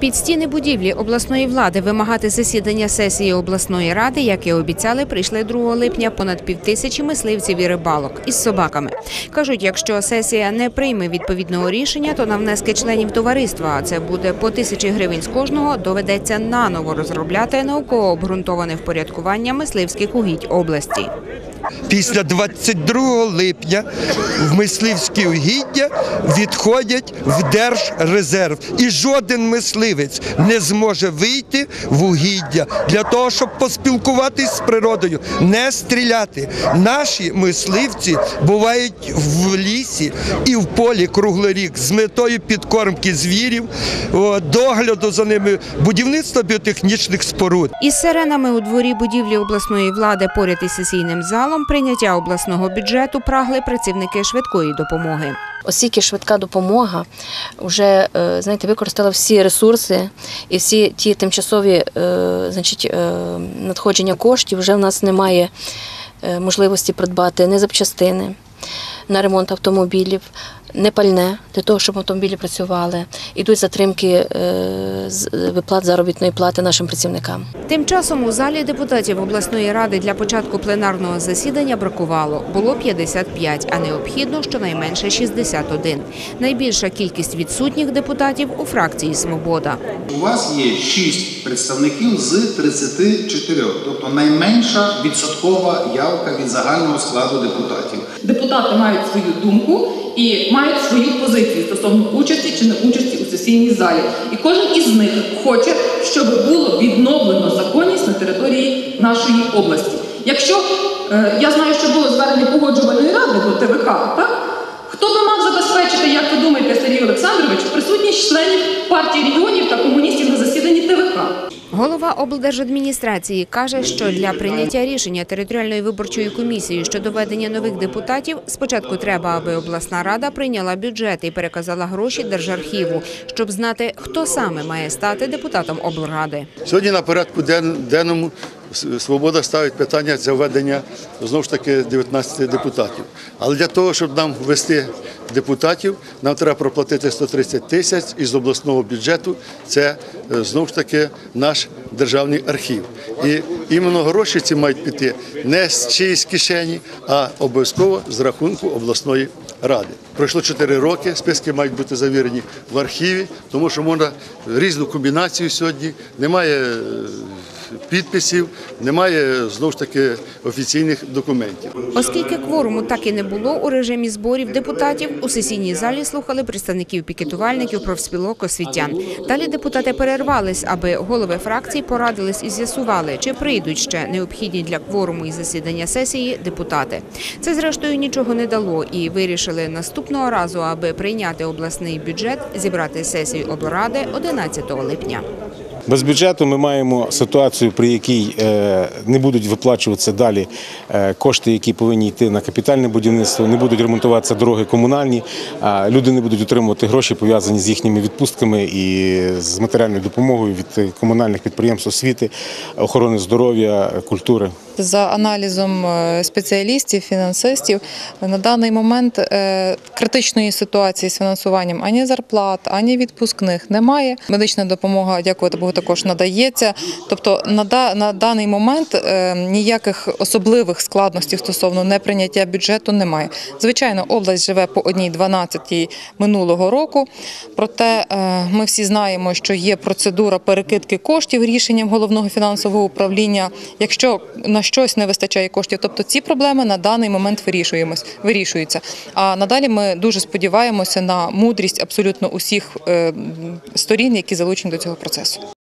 Під стіни будівлі обласної влади вимагати засідання сесії обласної ради, як і обіцяли, прийшли 2 липня понад 5000 мисливців і рибалок із собаками. Кажуть, якщо сесія не прийме відповідного рішення, то на внески членів товариства, а це буде по 1000 гривень з кожного, доведеться наново розробляти науково обґрунтоване впорядкування мисливських угідь області. Після 22 липня в мисливські угіддя відходять в Держрезерв. І жоден мисливець не зможе вийти в угіддя для того, щоб поспілкуватись з природою, не стріляти. Наші мисливці бувають в лісі і в полі круглий рік з метою підкормки звірів, догляду за ними, будівництва біотехнічних споруд. Із сиренами у дворі будівлі обласної влади поряд із сесійним залом прийняття обласного бюджету прагли працівники швидкої допомоги. Оскільки швидка допомога вже, використала всі ресурси і всі ті тимчасові надходження коштів, вже в нас немає можливості придбати ні запчастини на ремонт автомобілів, не пальне для того, щоб автомобілі працювали. Ідуть затримки виплат заробітної плати нашим працівникам. Тим часом у залі депутатів обласної ради для початку пленарного засідання бракувало. Було 55, а необхідно щонайменше 61. Найбільша кількість відсутніх депутатів у фракції «Свобода». У вас є 6 представників з 34, тобто найменша відсоткова явка від загального складу депутатів. Депутати мають свою думку і мають свою позицію стосовно участі чи не участі у сесійній залі. І кожен із них хоче, щоб було відновлено законність на території нашої області. Якщо, я знаю, що було звернення погоджувальної ради до ТВК, так? Хто би мав забезпечити, як ви думаєте, Сергій Олександрович, присутність членів партії регіонів та комуністів на засіданні ТВК? Голова облдержадміністрації каже, що для прийняття рішення територіальної виборчої комісії щодо введення нових депутатів спочатку треба, аби обласна рада прийняла бюджет і переказала гроші Держархіву, щоб знати, хто саме має стати депутатом облради. Сьогодні на порядку денному «Свобода» ставить питання за введення, знову ж таки, 19 депутатів. Але для того, щоб нам ввести депутатів, нам треба проплатити 130 тисяч із обласного бюджету. Це, знову ж таки, наш державний архів. І іменно гроші ці мають піти не з чиїсь кишені, а обов'язково з рахунку обласної ради. Пройшло 4 роки, списки мають бути завірені в архіві, тому що можна різну комбінацію сьогодні, немає підписів, немає, знову ж таки, офіційних документів. Оскільки кворуму так і не було у режимі зборів депутатів, у сесійній залі слухали представників пікетувальників, профспілок, освітян. Далі депутати перервались, аби голови фракцій порадились і з'ясували, чи прийдуть ще необхідні для кворуму і засідання сесії депутати. Це, зрештою, нічого не дало і вирішили наступного разу, аби прийняти обласний бюджет, зібрати сесію облради 11 липня. Без бюджету ми маємо ситуацію, при якій не будуть виплачуватися далі кошти, які повинні йти на капітальне будівництво, не будуть ремонтуватися дороги комунальні, люди не будуть отримувати гроші, пов'язані з їхніми відпустками і з матеріальною допомогою від комунальних підприємств освіти, охорони здоров'я, культури. За аналізом спеціалістів, фінансистів, на даний момент критичної ситуації з фінансуванням ані зарплат, ані відпускних немає. Медична допомога, дякувати Богу, також надається. Тобто на даний момент ніяких особливих складностей стосовно неприйняття бюджету немає. Звичайно, область живе по 1/12 минулого року, проте ми всі знаємо, що є процедура перекидки коштів рішенням Головного фінансового управління. Якщо на щось не вистачає коштів, тобто ці проблеми на даний момент вирішуються. А надалі ми дуже сподіваємося на мудрість абсолютно усіх сторін, які залучені до цього процесу.